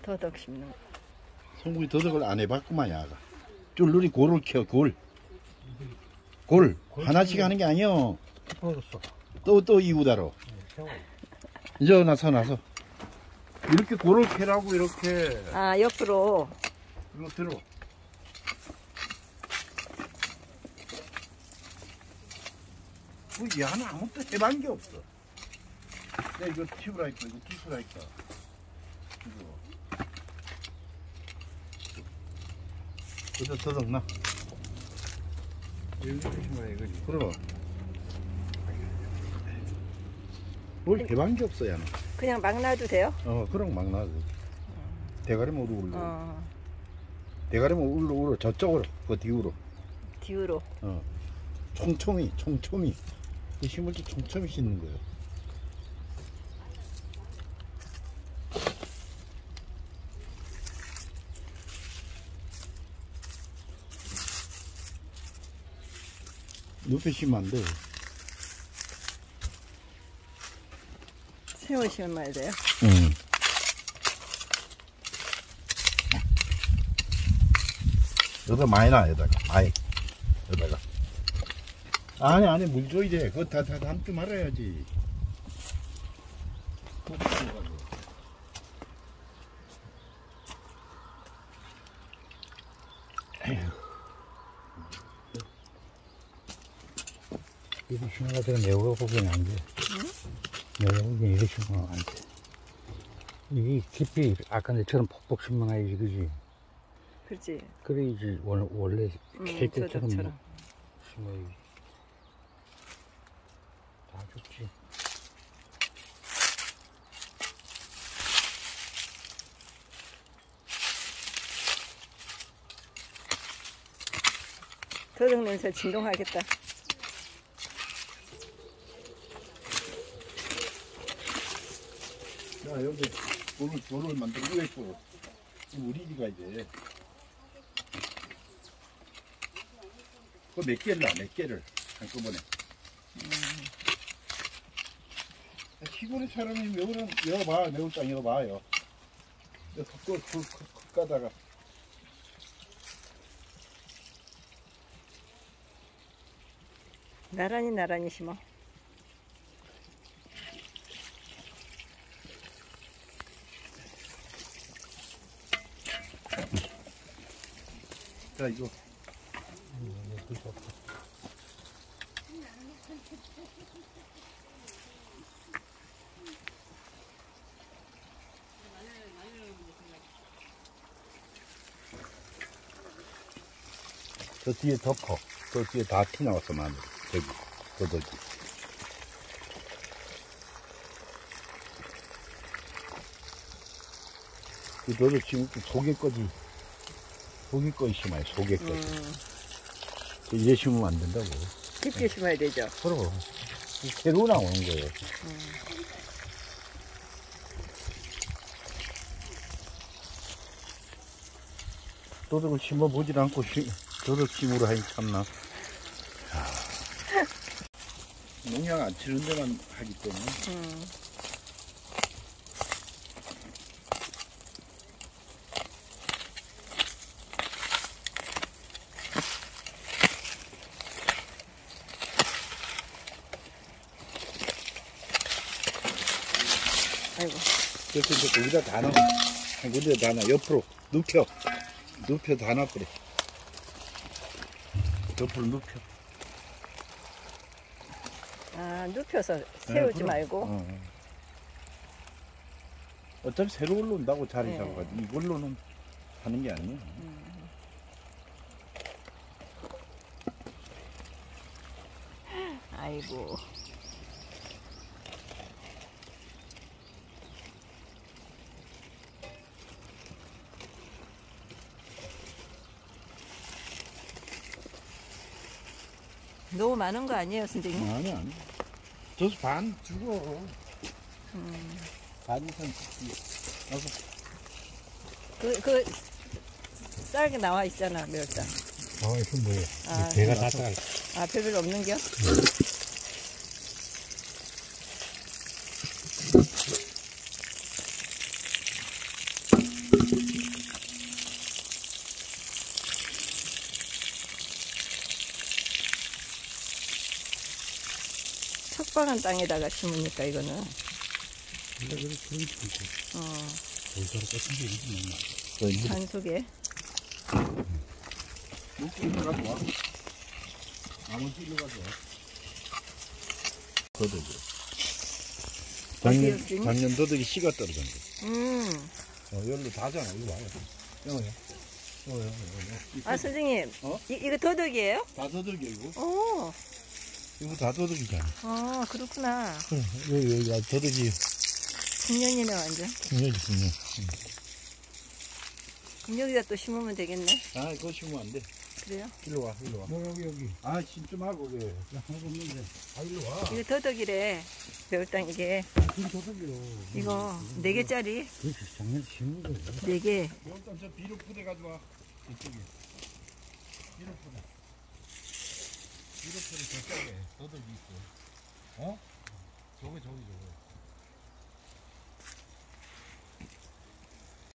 더덕 심는 거. 송구이 더덕을 안 해봤구만 야가. 쫄르리 골을 키워 골. 골 하나씩 하는 게 아니여. 또 이우다로. 이제 나서 이렇게 골을 캐라고 이렇게. 아 옆으로. 이거 들어. 그 야는 아무것도 해본 게 없어. 야 이거 튀우라니까 이거 튀우라니까. 이거 더덕 나. 그럼. 뭘 해본 게 없어 야는. 그냥 막 놔도 돼요? 그럼 막 놔도. 대가리 모두 울러. 어. 대가리 모두 울러 저쪽으로 그 뒤로. 뒤로. 총총이 이 심을 때 총총이 씻는 거예요. 높이 심으면 안 돼. 세월 심어야 돼요? 응. 여기다 많이 놔, 여기다가. 여기다가. 아니, 물 줘야 돼. 그거 다 담지 말아야지. 이거 심은 거 내가 보기엔 안 돼. 응? 내가 보기엔 이거 심으면 안 돼. 이게 깊이 아까 내처럼 폭폭 심어야지, 그지? 그렇지. 그래야지 원래 캘 때처럼 심어야지. 다 좋지. 더덕 냄새 진동하겠다. 야, 여기 돌을 만들고 있고 우리 집가 이제 그 몇 개를 한꺼번에. 시골의 사람이 매우는 여봐 매울땅 여봐요. 그거 가다가 나란히 심어. 자 이거 저 뒤에 덮어. 저 뒤에 다 티 나왔어 마늘. 저기 더덕이. 그 더덕 지금 속에까지 심어요. 속에까지. 이래 심으면 안 된다고. 깊게 심어야 되죠. 그럼 새로 나오는 거예요. 더덕을 심어보질 않고 더덕 심으로 하니 참나. 농약 안 치는 데만 하기 때문에. 아이고. 그래서 이제 거기다 다 넣어. 한 군데 다 넣어. 옆으로 눕혀 다 놔버려. 옆으로 눕혀. 아, 눕혀서 세우지 그럼. 말고. 어차피 새로 올라온다고 자리 네. 잡아가지고 이걸로는 하는 게 아니야. 아이고. 너무 많은 거 아니에요, 선생님? 아니. 저수 반 주고. 반 이상 줄게. 그 쌀게 나와 있잖아, 매울땅. 이거 뭐야? 아, 배가 다 따라. 아, 별로 없는겨? 척박한 땅에다가 심으니까 이거는. 근데 그런 게 있고. 돌가루 같은 게 있는 산 속에. 물고 들어가서 와. 나무 찔러 가서. 더덕이. 작년 더덕이 씨가 떨어졌는데. 열로 다잖아. 이거 봐요. 여기요. 아, 선생님. 어? 이거 더덕이에요? 다 더덕이야, 이거. 오. 이거 다 더덕이잖아. 아, 그렇구나. 여기 더덕이. 금년이네, 완전. 분명히. 그럼 여기다 또 심으면 되겠네. 아, 그거 심으면 안 돼. 그래요? 일로 와. 여기. 아, 심좀 하고, 왜. 하고 있는데. 아, 일로 와. 이거 더덕이래. 매울땅 이게. 큰 도둑이요. 이거 4개짜리. 그래서 작년 심은 거예요. 4개. 일단 저 비료 푸대 가져와. 이쪽에. 비료 푸대. 비료 푸대 저쪽에 더덕이 있어. 어? 저거.